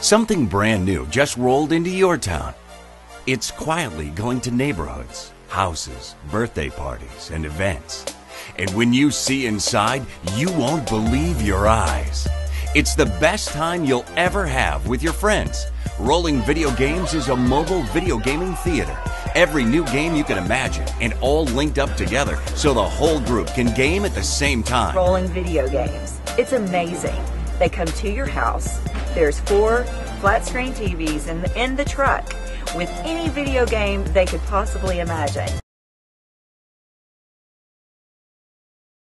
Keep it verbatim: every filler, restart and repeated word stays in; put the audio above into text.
Something brand new just rolled into your town. It's quietly going to neighborhoods, houses, birthday parties, and events. And when you see inside, you won't believe your eyes. It's the best time you'll ever have with your friends. Rolling Video Games is a mobile video gaming theater. Every new game you can imagine, and all linked up together so the whole group can game at the same time. Rolling Video Games. It's amazing. They come to your house. There's four flat screen T Vs in the, in the truck with any video game they could possibly imagine.